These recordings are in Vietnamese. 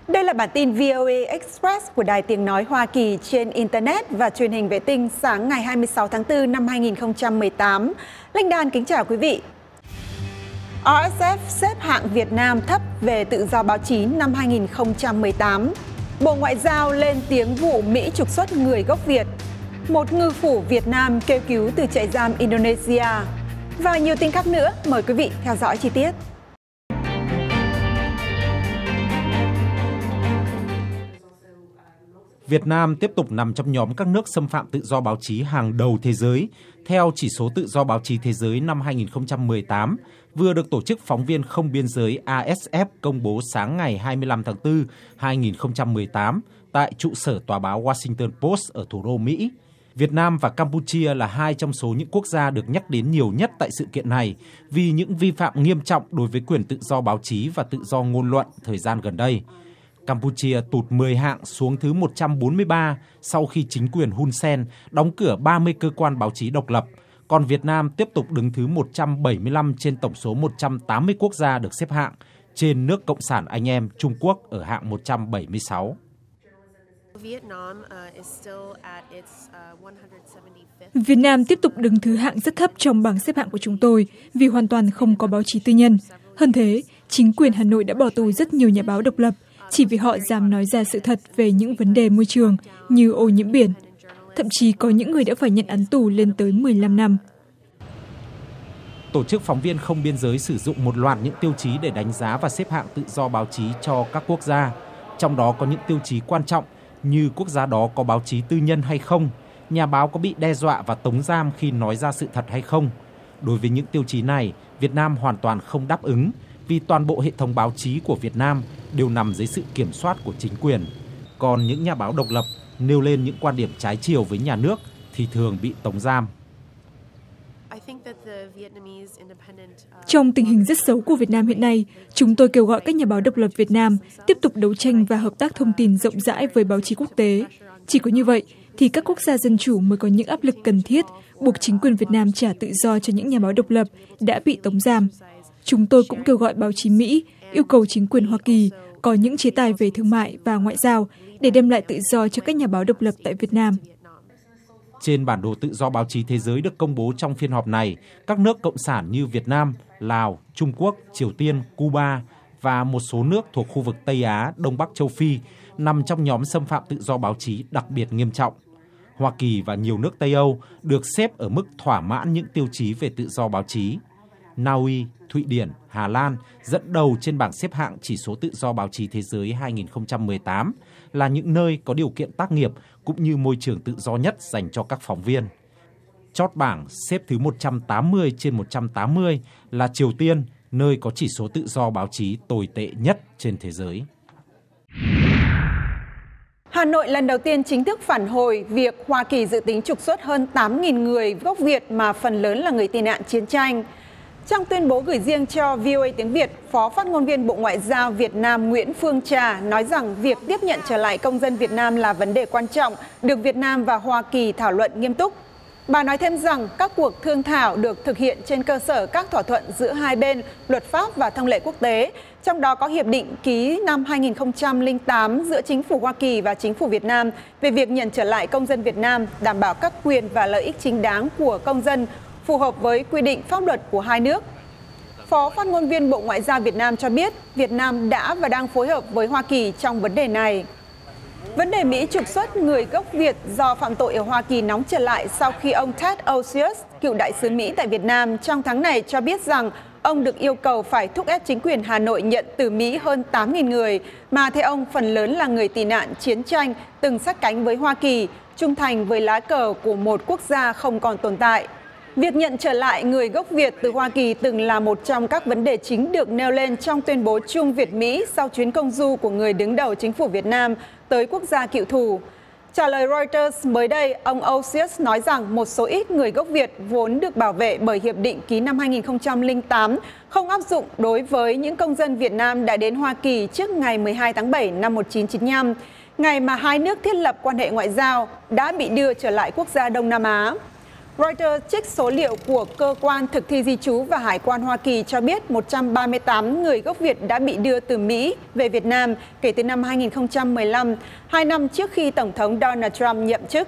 Đây là bản tin VOA Express của Đài Tiếng Nói Hoa Kỳ trên Internet và truyền hình vệ tinh sáng ngày 26 tháng 4 năm 2018. Linh Đan kính chào quý vị. RSF xếp hạng Việt Nam thấp về tự do báo chí năm 2018. Bộ Ngoại giao lên tiếng vụ Mỹ trục xuất người gốc Việt. Một ngư phủ Việt Nam kêu cứu từ trại giam Indonesia. Và nhiều tin khác nữa, mời quý vị theo dõi chi tiết. Việt Nam tiếp tục nằm trong nhóm các nước xâm phạm tự do báo chí hàng đầu thế giới, theo chỉ số tự do báo chí thế giới năm 2018, vừa được Tổ chức Phóng viên Không Biên giới ASF công bố sáng ngày 25 tháng 4, 2018 tại trụ sở tòa báo Washington Post ở thủ đô Mỹ. Việt Nam và Campuchia là hai trong số những quốc gia được nhắc đến nhiều nhất tại sự kiện này vì những vi phạm nghiêm trọng đối với quyền tự do báo chí và tự do ngôn luận thời gian gần đây. Campuchia tụt 10 hạng xuống thứ 143 sau khi chính quyền Hun Sen đóng cửa 30 cơ quan báo chí độc lập, còn Việt Nam tiếp tục đứng thứ 175 trên tổng số 180 quốc gia được xếp hạng, trên nước Cộng sản anh em Trung Quốc ở hạng 176. Việt Nam tiếp tục đứng thứ hạng rất thấp trong bảng xếp hạng của chúng tôi vì hoàn toàn không có báo chí tư nhân. Hơn thế, chính quyền Hà Nội đã bỏ tù rất nhiều nhà báo độc lập chỉ vì họ dám nói ra sự thật về những vấn đề môi trường như ô nhiễm biển. Thậm chí có những người đã phải nhận án tù lên tới 15 năm. Tổ chức Phóng viên Không Biên giới sử dụng một loạt những tiêu chí để đánh giá và xếp hạng tự do báo chí cho các quốc gia. Trong đó có những tiêu chí quan trọng như quốc gia đó có báo chí tư nhân hay không, nhà báo có bị đe dọa và tống giam khi nói ra sự thật hay không. Đối với những tiêu chí này, Việt Nam hoàn toàn không đáp ứng vì toàn bộ hệ thống báo chí của Việt Nam đều nằm dưới sự kiểm soát của chính quyền. Còn những nhà báo độc lập nêu lên những quan điểm trái chiều với nhà nước thì thường bị tống giam. Trong tình hình rất xấu của Việt Nam hiện nay, chúng tôi kêu gọi các nhà báo độc lập Việt Nam tiếp tục đấu tranh và hợp tác thông tin rộng rãi với báo chí quốc tế. Chỉ có như vậy thì các quốc gia dân chủ mới có những áp lực cần thiết buộc chính quyền Việt Nam trả tự do cho những nhà báo độc lập đã bị tống giam. Chúng tôi cũng kêu gọi báo chí Mỹ yêu cầu chính quyền Hoa Kỳ có những chế tài về thương mại và ngoại giao để đem lại tự do cho các nhà báo độc lập tại Việt Nam. Trên bản đồ tự do báo chí thế giới được công bố trong phiên họp này, các nước cộng sản như Việt Nam, Lào, Trung Quốc, Triều Tiên, Cuba và một số nước thuộc khu vực Tây Á, Đông Bắc châu Phi nằm trong nhóm xâm phạm tự do báo chí đặc biệt nghiêm trọng. Hoa Kỳ và nhiều nước Tây Âu được xếp ở mức thỏa mãn những tiêu chí về tự do báo chí. Na Uy, Thụy Điển, Hà Lan dẫn đầu trên bảng xếp hạng chỉ số tự do báo chí thế giới 2018 là những nơi có điều kiện tác nghiệp cũng như môi trường tự do nhất dành cho các phóng viên. Chót bảng xếp thứ 180 trên 180 là Triều Tiên, nơi có chỉ số tự do báo chí tồi tệ nhất trên thế giới. Hà Nội lần đầu tiên chính thức phản hồi việc Hoa Kỳ dự tính trục xuất hơn 8.000 người gốc Việt mà phần lớn là người tị nạn chiến tranh. Trong tuyên bố gửi riêng cho VOA tiếng Việt, Phó phát ngôn viên Bộ Ngoại giao Việt Nam Nguyễn Phương Trà nói rằng việc tiếp nhận trở lại công dân Việt Nam là vấn đề quan trọng, được Việt Nam và Hoa Kỳ thảo luận nghiêm túc. Bà nói thêm rằng các cuộc thương thảo được thực hiện trên cơ sở các thỏa thuận giữa hai bên, luật pháp và thông lệ quốc tế, trong đó có hiệp định ký năm 2008 giữa chính phủ Hoa Kỳ và chính phủ Việt Nam về việc nhận trở lại công dân Việt Nam, đảm bảo các quyền và lợi ích chính đáng của công dân, phù hợp với quy định pháp luật của hai nước. Phó phát ngôn viên Bộ Ngoại giao Việt Nam cho biết Việt Nam đã và đang phối hợp với Hoa Kỳ trong vấn đề này. Vấn đề Mỹ trục xuất người gốc Việt do phạm tội ở Hoa Kỳ nóng trở lại sau khi ông Ted Osius, cựu đại sứ Mỹ tại Việt Nam trong tháng này cho biết rằng ông được yêu cầu phải thúc ép chính quyền Hà Nội nhận từ Mỹ hơn 8.000 người, mà theo ông phần lớn là người tị nạn chiến tranh từng sát cánh với Hoa Kỳ, trung thành với lá cờ của một quốc gia không còn tồn tại. Việc nhận trở lại người gốc Việt từ Hoa Kỳ từng là một trong các vấn đề chính được nêu lên trong tuyên bố chung Việt-Mỹ sau chuyến công du của người đứng đầu chính phủ Việt Nam tới quốc gia cựu thù. Trả lời Reuters mới đây, ông Osius nói rằng một số ít người gốc Việt vốn được bảo vệ bởi hiệp định ký năm 2008 không áp dụng đối với những công dân Việt Nam đã đến Hoa Kỳ trước ngày 12 tháng 7 năm 1995, ngày mà hai nước thiết lập quan hệ ngoại giao, đã bị đưa trở lại quốc gia Đông Nam Á. Reuters trích số liệu của Cơ quan Thực thi Di trú và Hải quan Hoa Kỳ cho biết 138 người gốc Việt đã bị đưa từ Mỹ về Việt Nam kể từ năm 2015, 2 năm trước khi Tổng thống Donald Trump nhậm chức.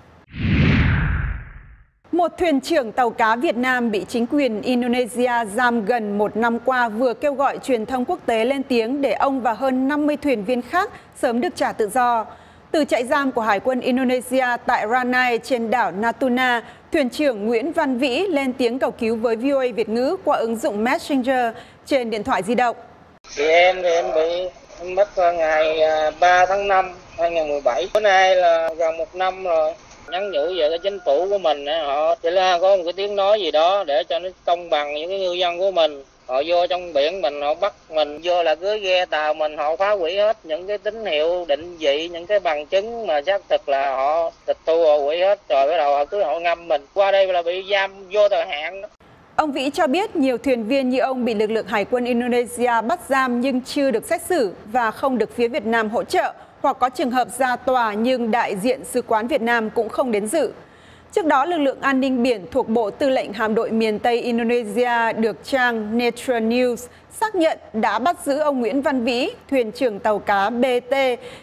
Một thuyền trưởng tàu cá Việt Nam bị chính quyền Indonesia giam gần 1 năm qua vừa kêu gọi truyền thông quốc tế lên tiếng để ông và hơn 50 thuyền viên khác sớm được trả tự do. Từ trại giam của Hải quân Indonesia tại Ranai trên đảo Natuna, thuyền trưởng Nguyễn Văn Vĩ lên tiếng cầu cứu với VOA Việt ngữ qua ứng dụng Messenger trên điện thoại di động. Em bị mất ngày 3 tháng 5 2017. Bữa nay là gần 1 năm rồi. Nhắn nhủ về cái chính phủ của mình, họ chỉ là có một cái tiếng nói gì đó để cho nó công bằng những cái ngư dân của mình. Họ vô trong biển mình, họ bắt mình vô là cứ ghe tàu mình, họ phá hủy hết những cái tín hiệu định vị, những cái bằng chứng mà xác thực là họ tịch thu, họ hủy hết. Rồi bắt đầu họ ngâm mình. Qua đây là bị giam vô thời hạn đó. Ông Vĩ cho biết nhiều thuyền viên như ông bị lực lượng Hải quân Indonesia bắt giam nhưng chưa được xét xử và không được phía Việt Nam hỗ trợ, hoặc có trường hợp ra tòa nhưng đại diện Sứ quán Việt Nam cũng không đến dự. Trước đó, lực lượng an ninh biển thuộc Bộ Tư lệnh Hạm đội miền Tây Indonesia được trang Netra News xác nhận đã bắt giữ ông Nguyễn Văn Vĩ, thuyền trưởng tàu cá BT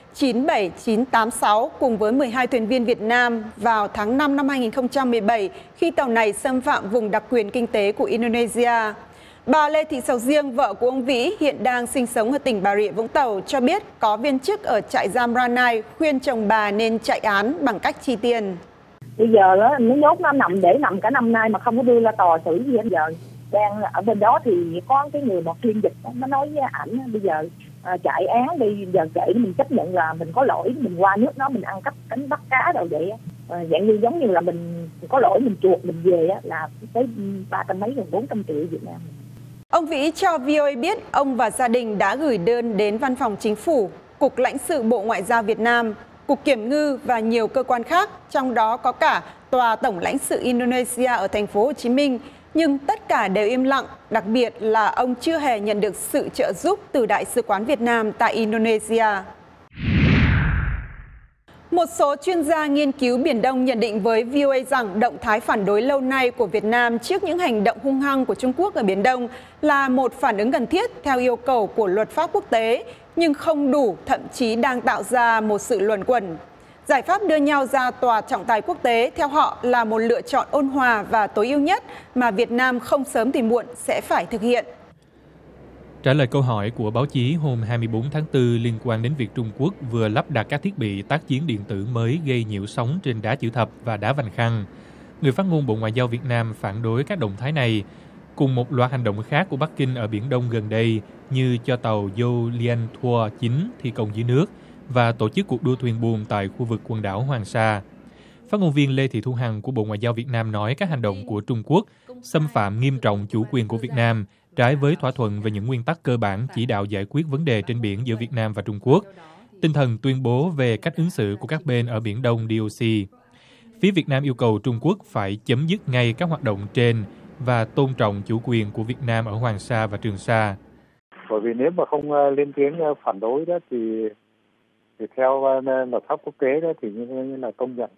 97986 cùng với 12 thuyền viên Việt Nam vào tháng 5 năm 2017 khi tàu này xâm phạm vùng đặc quyền kinh tế của Indonesia. Bà Lê Thị Sầu Riêng, vợ của ông Vĩ, hiện đang sinh sống ở tỉnh Bà Rịa Vũng Tàu, cho biết có viên chức ở trại giam Ranai khuyên chồng bà nên chạy án bằng cách chi tiền. Bây giờ đó, nó nhốt nó nằm cả năm nay mà không có đưa ra tòa xử gì hết. Giờ đang ở bên đó thì có cái người một phiên dịch nó nói với ảnh bây giờ chạy án đi, giờ kệ mình chấp nhận là mình có lỗi, mình qua nước nó mình ăn cắp đánh bắt cá đâu vậy. Dạng như giống như là mình có lỗi mình chuộc mình về là tới 300 mấy gần 400 triệu Việt Nam. Ông Vĩ cho VOA biết ông và gia đình đã gửi đơn đến Văn phòng Chính phủ, Cục Lãnh sự Bộ Ngoại giao Việt Nam, Cục Kiểm ngư và nhiều cơ quan khác, trong đó có cả Tòa Tổng lãnh sự Indonesia ở thành phố Hồ Chí Minh, nhưng tất cả đều im lặng, đặc biệt là ông chưa hề nhận được sự trợ giúp từ Đại sứ quán Việt Nam tại Indonesia. Một số chuyên gia nghiên cứu Biển Đông nhận định với VOA rằng động thái phản đối lâu nay của Việt Nam trước những hành động hung hăng của Trung Quốc ở Biển Đông là một phản ứng cần thiết theo yêu cầu của luật pháp quốc tế, nhưng không đủ, thậm chí đang tạo ra một sự luẩn quẩn. Giải pháp đưa nhau ra tòa trọng tài quốc tế theo họ là một lựa chọn ôn hòa và tối ưu nhất mà Việt Nam không sớm thì muộn sẽ phải thực hiện. Trả lời câu hỏi của báo chí hôm 24 tháng 4 liên quan đến việc Trung Quốc vừa lắp đặt các thiết bị tác chiến điện tử mới gây nhiễu sóng trên đá chữ thập và đá vành khăn, người phát ngôn Bộ Ngoại giao Việt Nam phản đối các động thái này, cùng một loạt hành động khác của Bắc Kinh ở Biển Đông gần đây như cho tàu Zhou Lianhua 9 thi công dưới nước và tổ chức cuộc đua thuyền buồm tại khu vực quần đảo Hoàng Sa. Phát ngôn viên Lê Thị Thu Hằng của Bộ Ngoại giao Việt Nam nói các hành động của Trung Quốc xâm phạm nghiêm trọng chủ quyền của Việt Nam, trái với thỏa thuận về những nguyên tắc cơ bản chỉ đạo giải quyết vấn đề trên biển giữa Việt Nam và Trung Quốc, tinh thần tuyên bố về cách ứng xử của các bên ở Biển Đông DOC. Phía Việt Nam yêu cầu Trung Quốc phải chấm dứt ngay các hoạt động trên và tôn trọng chủ quyền của Việt Nam ở Hoàng Sa và Trường Sa. Bởi vì nếu mà không lên tiếng phản đối đó thì theo luật pháp quốc tế đó thì như là công nhận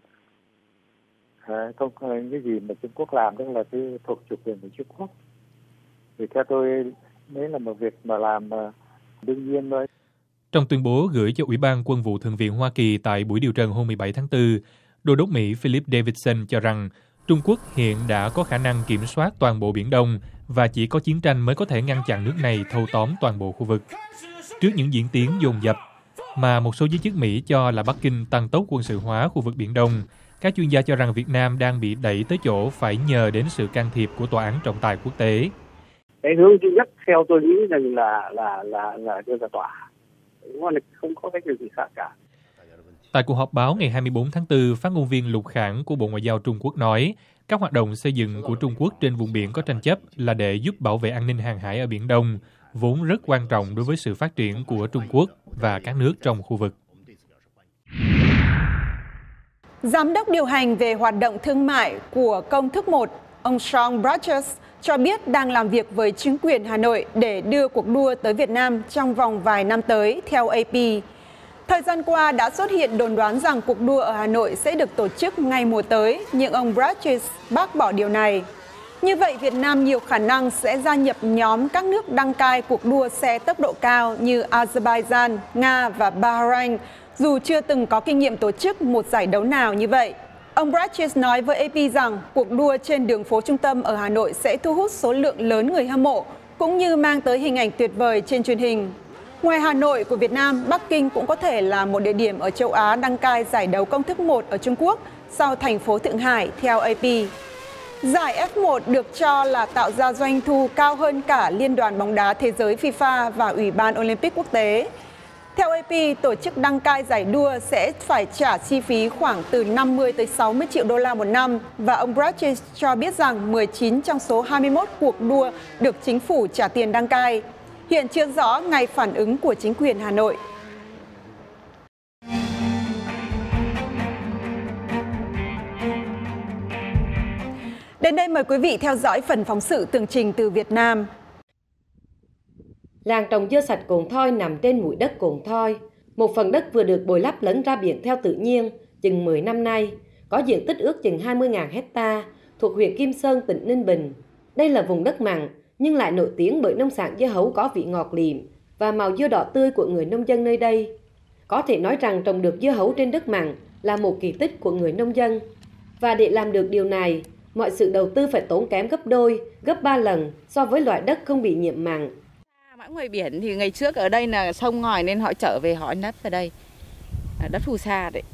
không cái gì mà Trung Quốc làm đó là cái thuộc chủ quyền của Trung Quốc. Thì theo tôi đấy là một việc mà làm đương nhiên thôi. Trong tuyên bố gửi cho Ủy ban Quân vụ Thượng viện Hoa Kỳ tại buổi điều trần hôm 17 tháng 4, Đô đốc Mỹ Philip Davidson cho rằng Trung Quốc hiện đã có khả năng kiểm soát toàn bộ Biển Đông và chỉ có chiến tranh mới có thể ngăn chặn nước này thâu tóm toàn bộ khu vực. Trước những diễn tiến dồn dập mà một số giới chức Mỹ cho là Bắc Kinh tăng tốc quân sự hóa khu vực Biển Đông, các chuyên gia cho rằng Việt Nam đang bị đẩy tới chỗ phải nhờ đến sự can thiệp của tòa án trọng tài quốc tế. Cái hướng duy nhất theo tôi nghĩ rằng là đưa ra tòa, không có cái gì khác cả. Tại cuộc họp báo ngày 24 tháng 4, phát ngôn viên Lục Khảng của Bộ Ngoại giao Trung Quốc nói, các hoạt động xây dựng của Trung Quốc trên vùng biển có tranh chấp là để giúp bảo vệ an ninh hàng hải ở Biển Đông, vốn rất quan trọng đối với sự phát triển của Trung Quốc và các nước trong khu vực. Giám đốc điều hành về hoạt động thương mại của Công thức 1, ông Sean Bratches, cho biết đang làm việc với chính quyền Hà Nội để đưa cuộc đua tới Việt Nam trong vòng vài năm tới, theo AP. Thời gian qua đã xuất hiện đồn đoán rằng cuộc đua ở Hà Nội sẽ được tổ chức ngay mùa tới, nhưng ông Brzezinski bác bỏ điều này. Như vậy, Việt Nam nhiều khả năng sẽ gia nhập nhóm các nước đăng cai cuộc đua xe tốc độ cao như Azerbaijan, Nga và Bahrain, dù chưa từng có kinh nghiệm tổ chức một giải đấu nào như vậy. Ông Brzezinski nói với AP rằng cuộc đua trên đường phố trung tâm ở Hà Nội sẽ thu hút số lượng lớn người hâm mộ, cũng như mang tới hình ảnh tuyệt vời trên truyền hình. Ngoài Hà Nội của Việt Nam, Bắc Kinh cũng có thể là một địa điểm ở châu Á đăng cai giải đấu công thức 1 ở Trung Quốc sau thành phố Thượng Hải, theo AP. Giải F1 được cho là tạo ra doanh thu cao hơn cả Liên đoàn bóng đá thế giới FIFA và Ủy ban Olympic quốc tế. Theo AP, tổ chức đăng cai giải đua sẽ phải trả chi phí khoảng từ 50 tới 60 triệu đô la một năm, và ông Brzezinski cho biết rằng 19 trong số 21 cuộc đua được chính phủ trả tiền đăng cai. Hiện chưa rõ ngày phản ứng của chính quyền Hà Nội. Đến đây mời quý vị theo dõi phần phóng sự tường trình từ Việt Nam. Làng trồng dưa sạch Cồn Thoi nằm trên mũi đất Cồn Thoi, một phần đất vừa được bồi lấp lấn ra biển theo tự nhiên chừng 10 năm nay, có diện tích ước chừng 20.000 hecta, thuộc huyện Kim Sơn, tỉnh Ninh Bình. Đây là vùng đất mặn nhưng lại nổi tiếng bởi nông sản dưa hấu có vị ngọt lịm và màu dưa đỏ tươi của người nông dân nơi đây. Có thể nói rằng trồng được dưa hấu trên đất mặn là một kỳ tích của người nông dân. Và để làm được điều này, mọi sự đầu tư phải tốn kém gấp đôi, gấp 3 lần so với loại đất không bị nhiễm mặn. Ngoài biển thì ngày trước ở đây là sông ngòi nên họ trở về họ nấp ở đây, đất phù sa đấy.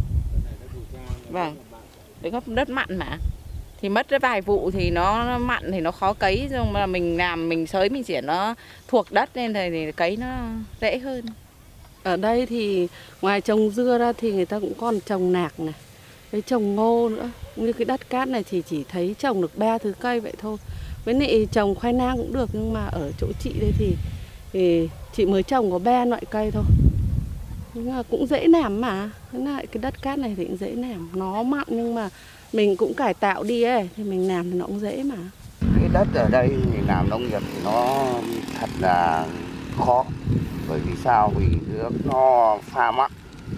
Vâng, đấy có đất mặn mà, thì mất vài vụ thì nó mặn thì nó khó cấy, nhưng mà mình làm mình xới mình chỉ nó thuộc đất nên thì cấy nó dễ hơn. Ở đây thì ngoài trồng dưa ra thì người ta cũng còn trồng nạc này, với trồng ngô nữa. Như cái đất cát này thì chỉ thấy trồng được 3 thứ cây vậy thôi. Với lại trồng khoai lang cũng được, nhưng mà ở chỗ chị đây thì chị mới trồng có 3 loại cây thôi. Nhưng mà cũng dễ làm mà. Thế lại cái đất cát này thì cũng dễ làm. Nó mặn nhưng mà mình cũng cải tạo đi ấy, thì mình làm thì nó cũng dễ mà. Cái đất ở đây thì làm nông nghiệp thì nó thật là khó. Bởi vì sao? Vì nước nó pha mặn.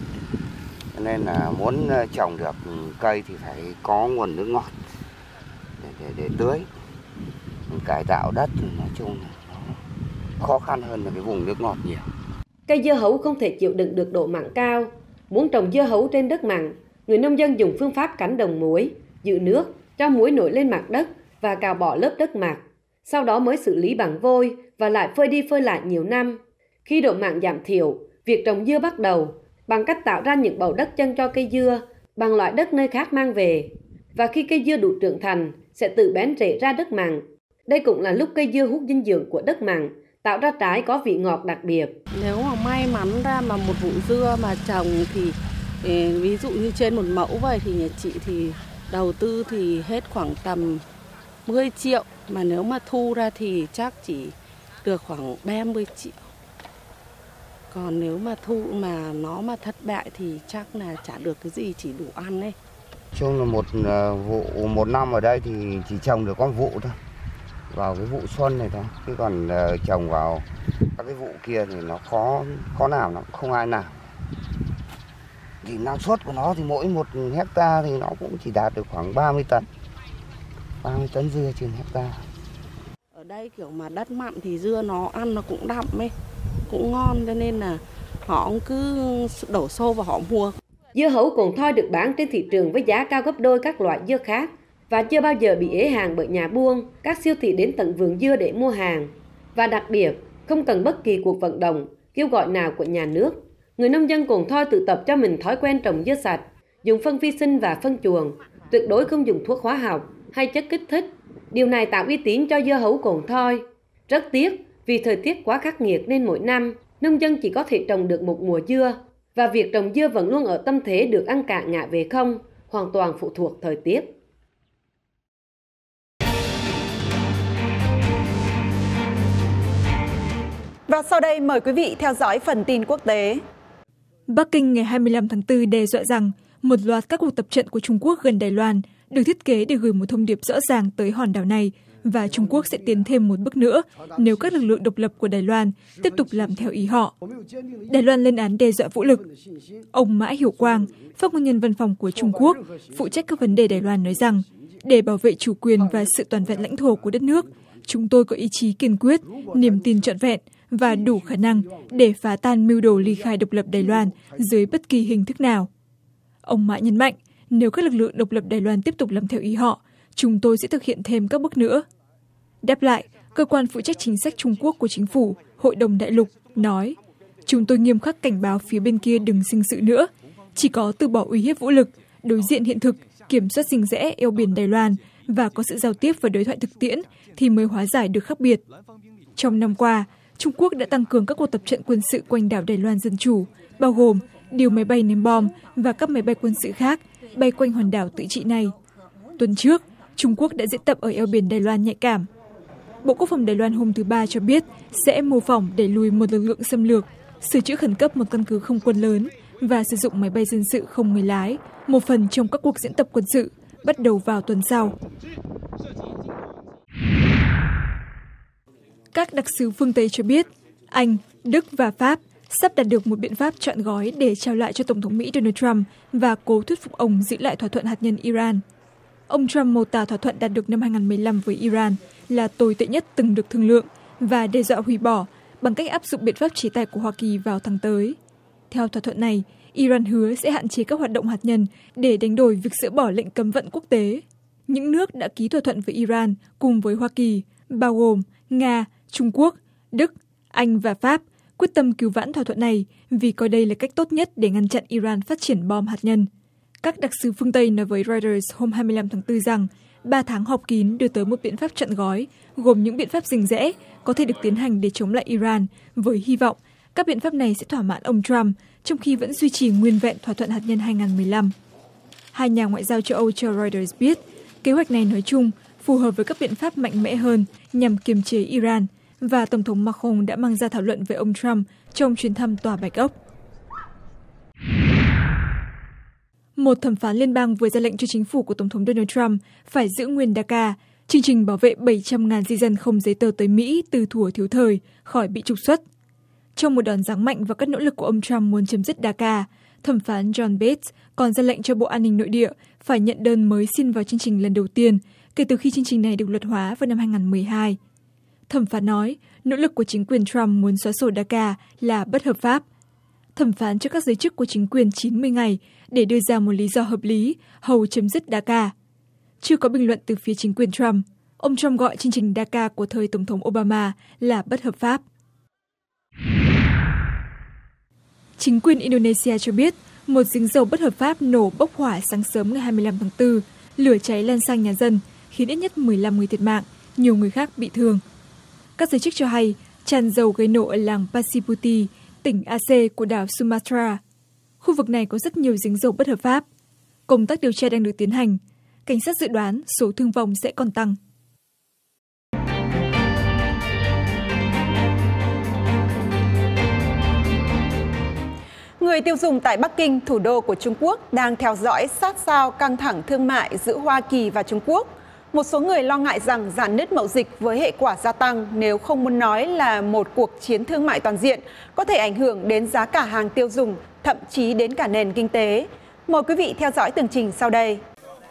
Nên là muốn trồng được cây thì phải có nguồn nước ngọt để tưới. Cải tạo đất thì nói chung là khó khăn hơn là cái vùng nước ngọt nhiều. Cây dưa hấu không thể chịu đựng được độ mặn cao. Muốn trồng dưa hấu trên đất mặn, người nông dân dùng phương pháp cắn đồng muối, giữ nước, cho muối nổi lên mặt đất và cào bỏ lớp đất mạc. Sau đó mới xử lý bằng vôi và lại phơi đi phơi lại nhiều năm. Khi độ mặn giảm thiểu, việc trồng dưa bắt đầu bằng cách tạo ra những bầu đất chân cho cây dưa bằng loại đất nơi khác mang về. Và khi cây dưa đủ trưởng thành, sẽ tự bén rễ ra đất mặn. Đây cũng là lúc cây dưa hút dinh dưỡng của đất mặn, tạo ra trái có vị ngọt đặc biệt. Nếu mà may mắn ra mà một vụ dưa mà trồng thì ví dụ như trên một mẫu vậy thì nhà chị thì đầu tư thì hết khoảng tầm 10 triệu. Mà nếu mà thu ra thì chắc chỉ được khoảng 30 triệu. Còn nếu mà thu mà nó mà thất bại thì chắc là chả được cái gì, chỉ đủ ăn ấy. Chung là một năm ở đây thì chỉ trồng được con vụ thôi, vào cái vụ xuân này thôi. Chứ còn trồng vào các cái vụ kia thì nó khó làm lắm, không ai làm. Thì năng suất của nó thì mỗi 1 hecta thì nó cũng chỉ đạt được khoảng 30 tấn. 30 tấn dưa trên hecta. Ở đây kiểu mà đất mặn thì dưa nó ăn nó cũng đậm ấy, cũng ngon, cho nên là họ cứ đổ xô vào họ mua. Dưa hấu Cồn Thoi được bán trên thị trường với giá cao gấp đôi các loại dưa khác và chưa bao giờ bị ế hàng bởi nhà buôn, các siêu thị đến tận vườn dưa để mua hàng. Và đặc biệt, không cần bất kỳ cuộc vận động, kêu gọi nào của nhà nước. Người nông dân Cồn Thoi tự tập cho mình thói quen trồng dưa sạch, dùng phân vi sinh và phân chuồng, tuyệt đối không dùng thuốc hóa học hay chất kích thích. Điều này tạo uy tín cho dưa hấu Cồn Thoi. Rất tiếc, vì thời tiết quá khắc nghiệt nên mỗi năm, nông dân chỉ có thể trồng được một mùa dưa. Và việc trồng dưa vẫn luôn ở tâm thế được ăn cạn ngã về không, hoàn toàn phụ thuộc thời tiết. Và sau đây mời quý vị theo dõi phần tin quốc tế. Bắc Kinh ngày 25 tháng 4 đe dọa rằng một loạt các cuộc tập trận của Trung Quốc gần Đài Loan được thiết kế để gửi một thông điệp rõ ràng tới hòn đảo này và Trung Quốc sẽ tiến thêm một bước nữa nếu các lực lượng độc lập của Đài Loan tiếp tục làm theo ý họ. Đài Loan lên án đe dọa vũ lực. Ông Mã Hiểu Quang, phát ngôn nhân văn phòng của Trung Quốc, phụ trách các vấn đề Đài Loan nói rằng, để bảo vệ chủ quyền và sự toàn vẹn lãnh thổ của đất nước, chúng tôi có ý chí kiên quyết, niềm tin trọn vẹn và đủ khả năng để phá tan mưu đồ ly khai độc lập Đài Loan dưới bất kỳ hình thức nào. Ông Mã nhấn mạnh, nếu các lực lượng độc lập Đài Loan tiếp tục làm theo ý họ, chúng tôi sẽ thực hiện thêm các bước nữa. Đáp lại, cơ quan phụ trách chính sách Trung Quốc của chính phủ, Hội đồng Đại lục, nói, chúng tôi nghiêm khắc cảnh báo phía bên kia đừng sinh sự nữa. Chỉ có từ bỏ uy hiếp vũ lực, đối diện hiện thực, kiểm soát rành rẽ eo biển Đài Loan và có sự giao tiếp và đối thoại thực tiễn thì mới hóa giải được khác biệt. Trong năm qua, Trung Quốc đã tăng cường các cuộc tập trận quân sự quanh đảo Đài Loan Dân Chủ, bao gồm điều máy bay ném bom và các máy bay quân sự khác bay quanh hòn đảo tự trị này. Tuần trước, Trung Quốc đã diễn tập ở eo biển Đài Loan nhạy cảm. Bộ Quốc phòng Đài Loan hôm thứ Ba cho biết sẽ mô phỏng đẩy lùi một lực lượng xâm lược, sửa chữa khẩn cấp một căn cứ không quân lớn và sử dụng máy bay dân sự không người lái, một phần trong các cuộc diễn tập quân sự, bắt đầu vào tuần sau. Các đặc sứ phương Tây cho biết, Anh, Đức và Pháp sắp đạt được một biện pháp trọn gói để trao lại cho Tổng thống Mỹ Donald Trump và cố thuyết phục ông giữ lại thỏa thuận hạt nhân Iran. Ông Trump mô tả thỏa thuận đạt được năm 2015 với Iran là tồi tệ nhất từng được thương lượng và đe dọa hủy bỏ bằng cách áp dụng biện pháp chế tài của Hoa Kỳ vào tháng tới. Theo thỏa thuận này, Iran hứa sẽ hạn chế các hoạt động hạt nhân để đánh đổi việc dỡ bỏ lệnh cấm vận quốc tế. Những nước đã ký thỏa thuận với Iran cùng với Hoa Kỳ, bao gồm Nga, Trung Quốc, Đức, Anh và Pháp, quyết tâm cứu vãn thỏa thuận này vì coi đây là cách tốt nhất để ngăn chặn Iran phát triển bom hạt nhân. Các đặc sứ phương Tây nói với Reuters hôm 25 tháng 4 rằng 3 tháng họp kín đưa tới một biện pháp trọn gói, gồm những biện pháp rành rẽ có thể được tiến hành để chống lại Iran, với hy vọng các biện pháp này sẽ thỏa mãn ông Trump, trong khi vẫn duy trì nguyên vẹn thỏa thuận hạt nhân 2015. Hai nhà ngoại giao châu Âu cho Reuters biết, kế hoạch này nói chung phù hợp với các biện pháp mạnh mẽ hơn nhằm kiềm chế Iran, và Tổng thống Macron đã mang ra thảo luận với ông Trump trong chuyến thăm Tòa Bạch Ốc. Một thẩm phán liên bang vừa ra lệnh cho chính phủ của Tổng thống Donald Trump phải giữ nguyên DACA, chương trình bảo vệ 700.000 di dân không giấy tờ tới Mỹ từ thuở thiếu thời khỏi bị trục xuất. Trong một đòn giáng mạnh vào các nỗ lực của ông Trump muốn chấm dứt DACA, thẩm phán John Bates còn ra lệnh cho Bộ An ninh Nội địa phải nhận đơn mới xin vào chương trình lần đầu tiên kể từ khi chương trình này được luật hóa vào năm 2012. Thẩm phán nói, nỗ lực của chính quyền Trump muốn xóa sổ DACA là bất hợp pháp. Thẩm phán cho các giới chức của chính quyền 90 ngày để đưa ra một lý do hợp lý hầu chấm dứt DACA. Chưa có bình luận từ phía chính quyền Trump. Ông Trump gọi chương trình DACA của thời Tổng thống Obama là bất hợp pháp. Chính quyền Indonesia cho biết một giếng dầu bất hợp pháp nổ bốc hỏa sáng sớm ngày 25 tháng 4, lửa cháy lan sang nhà dân, khiến ít nhất 15 người thiệt mạng, nhiều người khác bị thương. Các giới chức cho hay tràn dầu gây nổ ở làng Pasiputi, tỉnh Aceh của đảo Sumatra. Khu vực này có rất nhiều giếng dầu bất hợp pháp. Công tác điều tra đang được tiến hành. Cảnh sát dự đoán số thương vong sẽ còn tăng. Người tiêu dùng tại Bắc Kinh, thủ đô của Trung Quốc, đang theo dõi sát sao căng thẳng thương mại giữa Hoa Kỳ và Trung Quốc. Một số người lo ngại rằng rạn nứt mậu dịch với hệ quả gia tăng, nếu không muốn nói là một cuộc chiến thương mại toàn diện, có thể ảnh hưởng đến giá cả hàng tiêu dùng, thậm chí đến cả nền kinh tế. Mời quý vị theo dõi tường trình sau đây.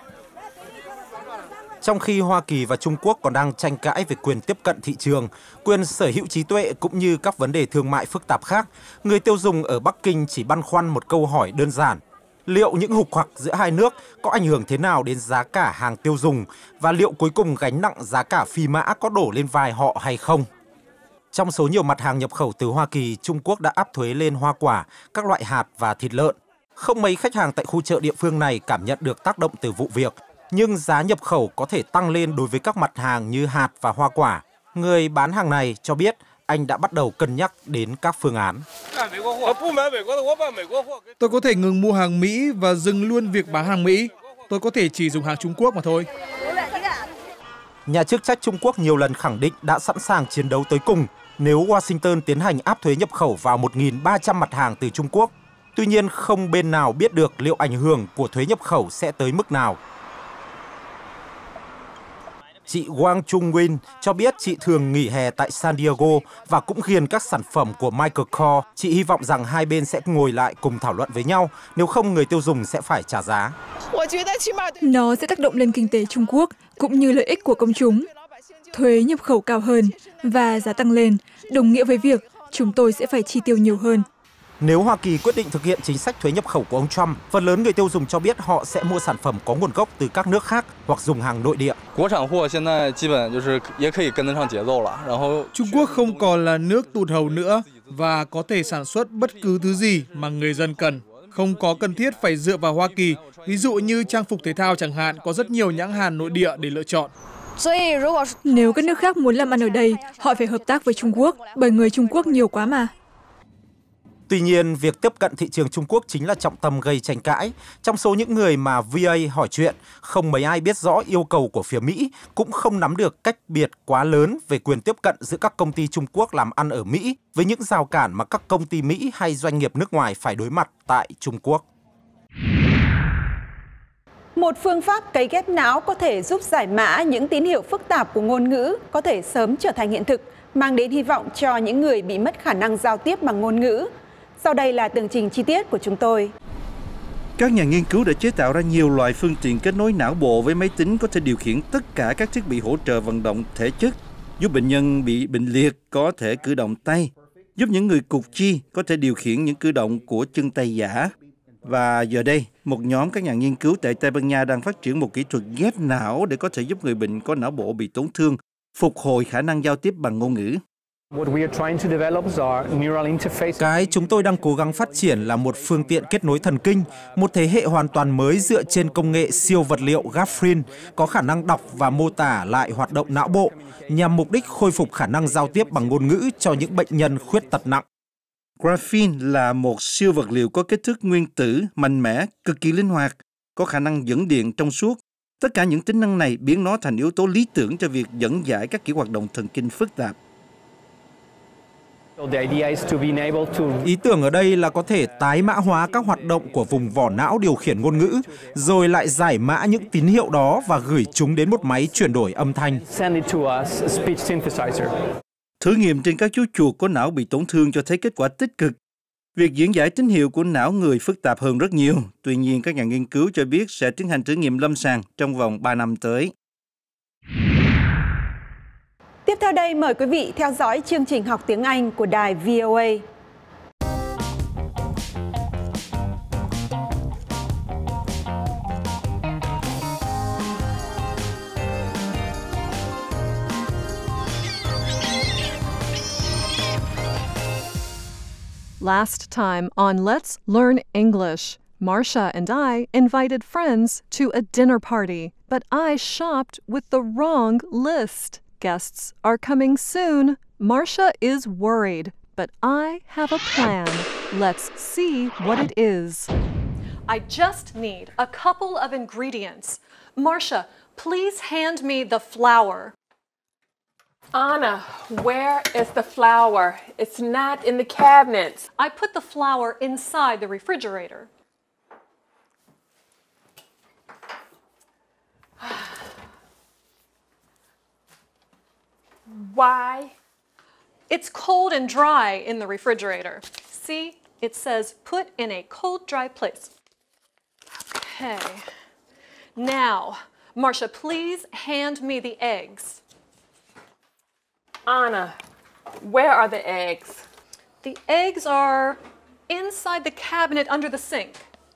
Trong khi Hoa Kỳ và Trung Quốc còn đang tranh cãi về quyền tiếp cận thị trường, quyền sở hữu trí tuệ cũng như các vấn đề thương mại phức tạp khác, người tiêu dùng ở Bắc Kinh chỉ băn khoăn một câu hỏi đơn giản. Liệu những hục hặc giữa hai nước có ảnh hưởng thế nào đến giá cả hàng tiêu dùng và liệu cuối cùng gánh nặng giá cả phi mã có đổ lên vai họ hay không? Trong số nhiều mặt hàng nhập khẩu từ Hoa Kỳ, Trung Quốc đã áp thuế lên hoa quả, các loại hạt và thịt lợn. Không mấy khách hàng tại khu chợ địa phương này cảm nhận được tác động từ vụ việc, nhưng giá nhập khẩu có thể tăng lên đối với các mặt hàng như hạt và hoa quả. Người bán hàng này cho biết anh đã bắt đầu cân nhắc đến các phương án. Tôi có thể ngừng mua hàng Mỹ và dừng luôn việc bán hàng Mỹ. Tôi có thể chỉ dùng hàng Trung Quốc mà thôi. Nhà chức trách Trung Quốc nhiều lần khẳng định đã sẵn sàng chiến đấu tới cùng nếu Washington tiến hành áp thuế nhập khẩu vào 1.300 mặt hàng từ Trung Quốc. Tuy nhiên, không bên nào biết được liệu ảnh hưởng của thuế nhập khẩu sẽ tới mức nào. Chị Wang Chung-win cho biết chị thường nghỉ hè tại San Diego và cũng ghiền các sản phẩm của Michael Kors. Chị hy vọng rằng hai bên sẽ ngồi lại cùng thảo luận với nhau, nếu không người tiêu dùng sẽ phải trả giá. Nó sẽ tác động lên kinh tế Trung Quốc cũng như lợi ích của công chúng. Thuế nhập khẩu cao hơn và giá tăng lên, đồng nghĩa với việc chúng tôi sẽ phải chi tiêu nhiều hơn. Nếu Hoa Kỳ quyết định thực hiện chính sách thuế nhập khẩu của ông Trump, phần lớn người tiêu dùng cho biết họ sẽ mua sản phẩm có nguồn gốc từ các nước khác hoặc dùng hàng nội địa. Trung Quốc không còn là nước tụt hậu nữa và có thể sản xuất bất cứ thứ gì mà người dân cần. Không có cần thiết phải dựa vào Hoa Kỳ, ví dụ như trang phục thể thao chẳng hạn, có rất nhiều nhãn hàng nội địa để lựa chọn. Nếu các nước khác muốn làm ăn ở đây, họ phải hợp tác với Trung Quốc, bởi người Trung Quốc nhiều quá mà. Tuy nhiên, việc tiếp cận thị trường Trung Quốc chính là trọng tâm gây tranh cãi. Trong số những người mà VOA hỏi chuyện, không mấy ai biết rõ yêu cầu của phía Mỹ, cũng không nắm được cách biệt quá lớn về quyền tiếp cận giữa các công ty Trung Quốc làm ăn ở Mỹ với những rào cản mà các công ty Mỹ hay doanh nghiệp nước ngoài phải đối mặt tại Trung Quốc. Một phương pháp cấy ghép não có thể giúp giải mã những tín hiệu phức tạp của ngôn ngữ có thể sớm trở thành hiện thực, mang đến hy vọng cho những người bị mất khả năng giao tiếp bằng ngôn ngữ. Sau đây là tường trình chi tiết của chúng tôi. Các nhà nghiên cứu đã chế tạo ra nhiều loại phương tiện kết nối não bộ với máy tính có thể điều khiển tất cả các thiết bị hỗ trợ vận động thể chất, giúp bệnh nhân bị bệnh liệt có thể cử động tay, giúp những người cụt chi có thể điều khiển những cử động của chân tay giả. Và giờ đây, một nhóm các nhà nghiên cứu tại Tây Ban Nha đang phát triển một kỹ thuật ghép não để có thể giúp người bệnh có não bộ bị tổn thương phục hồi khả năng giao tiếp bằng ngôn ngữ. Cái chúng tôi đang cố gắng phát triển là một phương tiện kết nối thần kinh, một thế hệ hoàn toàn mới dựa trên công nghệ siêu vật liệu Graphene, có khả năng đọc và mô tả lại hoạt động não bộ, nhằm mục đích khôi phục khả năng giao tiếp bằng ngôn ngữ cho những bệnh nhân khuyết tật nặng. Graphene là một siêu vật liệu có kích thước nguyên tử, mạnh mẽ, cực kỳ linh hoạt, có khả năng dẫn điện trong suốt. Tất cả những tính năng này biến nó thành yếu tố lý tưởng cho việc dẫn giải các kiểu hoạt động thần kinh phức tạp. Ý tưởng ở đây là có thể tái mã hóa các hoạt động của vùng vỏ não điều khiển ngôn ngữ, rồi lại giải mã những tín hiệu đó và gửi chúng đến một máy chuyển đổi âm thanh. Thử nghiệm trên các chú chuột có não bị tổn thương cho thấy kết quả tích cực. Việc diễn giải tín hiệu của não người phức tạp hơn rất nhiều. Tuy nhiên, các nhà nghiên cứu cho biết sẽ tiến hành thử nghiệm lâm sàng trong vòng 3 năm tới. Tiếp theo đây, mời quý vị theo dõi chương trình học tiếng Anh của đài VOA. Last time on Let's Learn English, Marcia and I invited friends to a dinner party, but I shopped with the wrong list. Guests are coming soon. Marcia is worried, but I have a plan. Let's see what it is. I just need a couple of ingredients. Marcia, please hand me the flour. Anna, where is the flour? It's not in the cabinets. I put the flour inside the refrigerator. Why? It's cold and dry in the refrigerator. See, it says put in a cold, dry place. Okay. Now, Marcia, please hand me the eggs. Anna, where are the eggs? The eggs are inside the cabinet under the sink.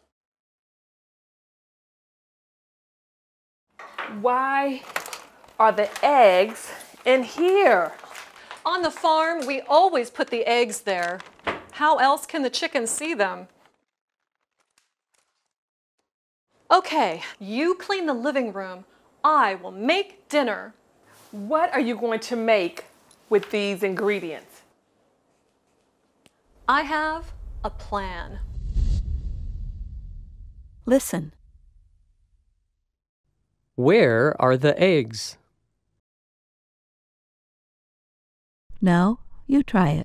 Why are the eggs in here? On the farm, we always put the eggs there. How else can the chickens see them? Okay, you clean the living room. I will make dinner. What are you going to make with these ingredients? I have a plan. Listen. Where are the eggs? No, you try it.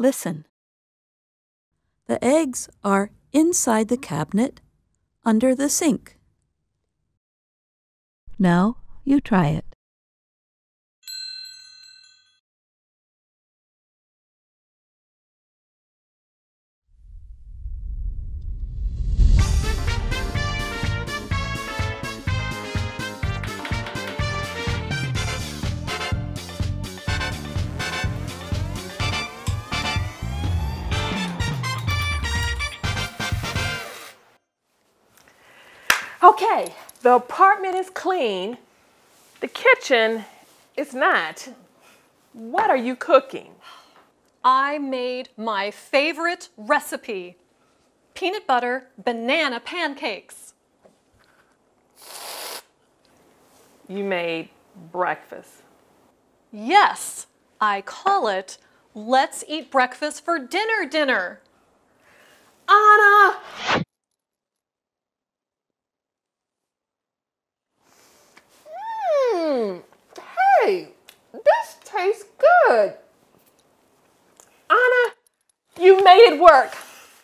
Listen. The eggs are inside the cabinet, under the sink. Now you try it. Okay, the apartment is clean. The kitchen is not. What are you cooking? I made my favorite recipe, peanut butter banana pancakes. You made breakfast. Yes, I call it Let's Eat Breakfast for Dinner. Anna! Hey, this tastes good. Anna, you made it work.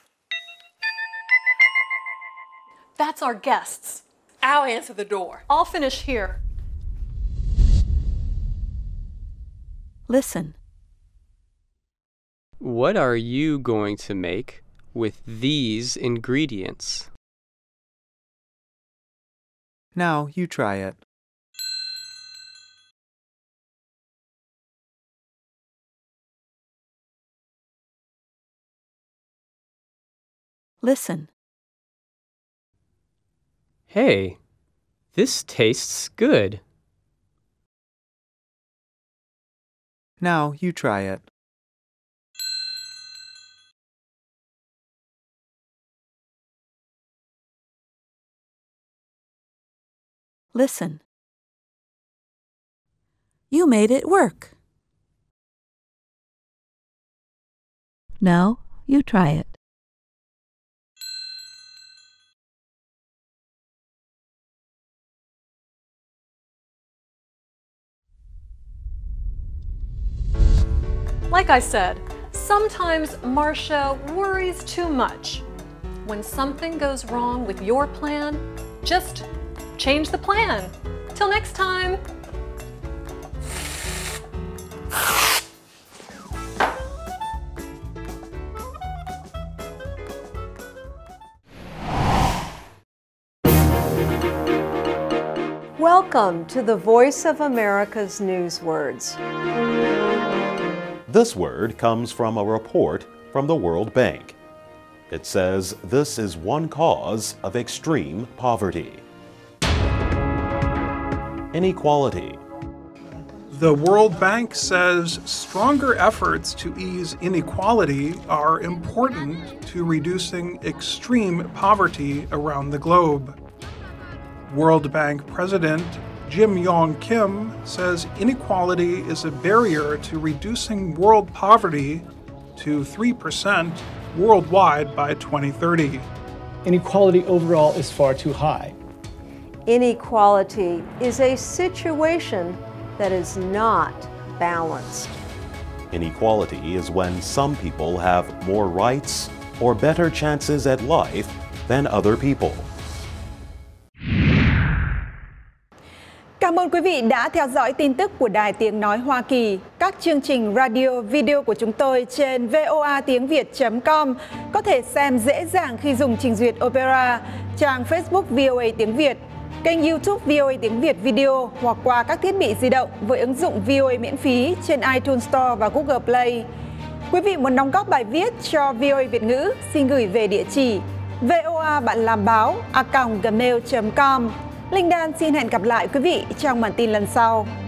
That's our guests. I'll answer the door. I'll finish here. Listen. What are you going to make with these ingredients? Now you try it. Listen. Hey, this tastes good. Now you try it. Listen. You made it work. Now you try it. Like I said, sometimes Marcia worries too much. When something goes wrong with your plan, just change the plan. Till next time. Welcome to the Voice of America's Newswords. This word comes from a report from the World Bank. It says this is one cause of extreme poverty. Inequality. The World Bank says stronger efforts to ease inequality are important to reducing extreme poverty around the globe. World Bank President Jim Yong Kim says inequality is a barrier to reducing world poverty to 3% worldwide by 2030. Inequality overall is far too high. Inequality is a situation that is not balanced. Inequality is when some people have more rights or better chances at life than other people. Cảm ơn quý vị đã theo dõi tin tức của Đài Tiếng Nói Hoa Kỳ. Các chương trình radio, video của chúng tôi trên voatiengviet.com có thể xem dễ dàng khi dùng trình duyệt Opera, trang Facebook VOA Tiếng Việt, kênh YouTube VOA Tiếng Việt Video hoặc qua các thiết bị di động với ứng dụng VOA miễn phí trên iTunes Store và Google Play. Quý vị muốn đóng góp bài viết cho VOA Việt ngữ, xin gửi về địa chỉ voabanlambao@gmail.com. Linh Đan xin hẹn gặp lại quý vị trong bản tin lần sau.